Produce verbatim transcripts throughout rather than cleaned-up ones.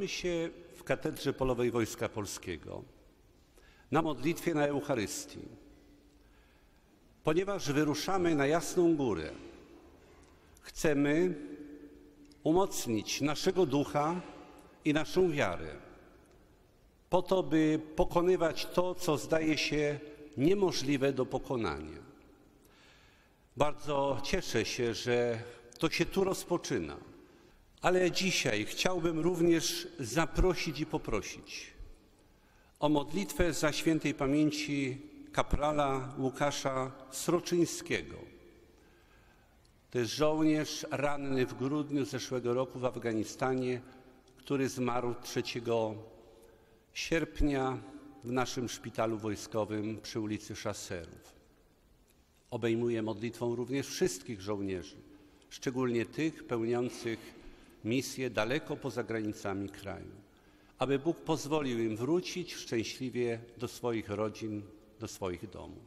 Zatrzymamy się w Katedrze Polowej Wojska Polskiego na modlitwie na Eucharystii, ponieważ wyruszamy na Jasną Górę. Chcemy umocnić naszego ducha i naszą wiarę, po to, by pokonywać to, co zdaje się niemożliwe do pokonania. Bardzo cieszę się, że to się tu rozpoczyna, ale dzisiaj chciałbym również zaprosić i poprosić o modlitwę za świętej pamięci kaprala Łukasza Sroczyńskiego. To jest żołnierz ranny w grudniu zeszłego roku w Afganistanie, który zmarł trzeciego sierpnia w naszym szpitalu wojskowym przy ulicy Szaserów. Obejmuje modlitwą również wszystkich żołnierzy, szczególnie tych pełniących misje daleko poza granicami kraju, aby Bóg pozwolił im wrócić szczęśliwie do swoich rodzin, do swoich domów.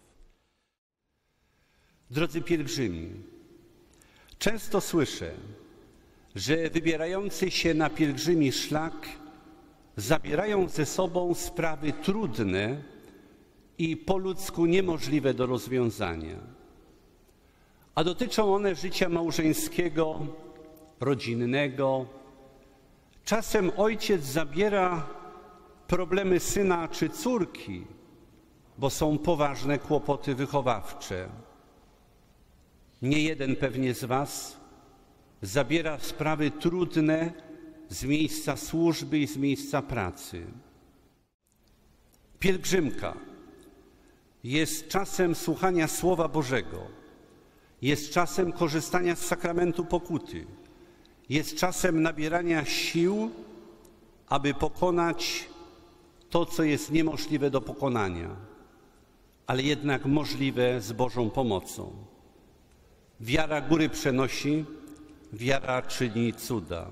Drodzy pielgrzymi, często słyszę, że wybierający się na pielgrzymi szlak zabierają ze sobą sprawy trudne i po ludzku niemożliwe do rozwiązania, a dotyczą one życia małżeńskiego, rodzinnego. Czasem ojciec zabiera problemy syna czy córki, bo są poważne kłopoty wychowawcze. Nie jeden pewnie z was zabiera sprawy trudne z miejsca służby i z miejsca pracy. Pielgrzymka jest czasem słuchania Słowa Bożego, jest czasem korzystania z sakramentu pokuty, jest czasem nabierania sił, aby pokonać to, co jest niemożliwe do pokonania, ale jednak możliwe z Bożą pomocą. Wiara góry przenosi, wiara czyni cuda.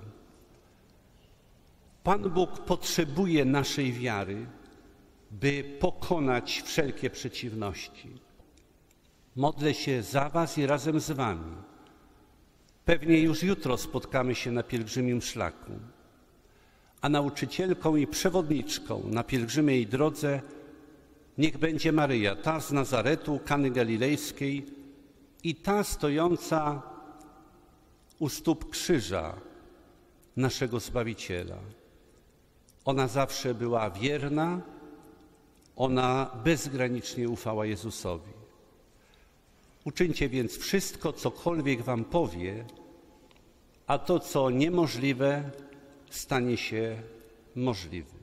Pan Bóg potrzebuje naszej wiary, by pokonać wszelkie przeciwności. Modlę się za was i razem z wami. Pewnie już jutro spotkamy się na pielgrzymim szlaku, a nauczycielką i przewodniczką na pielgrzymiej drodze niech będzie Maryja, ta z Nazaretu, Kany Galilejskiej i ta stojąca u stóp krzyża naszego Zbawiciela. Ona zawsze była wierna, ona bezgranicznie ufała Jezusowi. Uczyńcie więc wszystko, cokolwiek wam powie, a to, co niemożliwe, stanie się możliwe.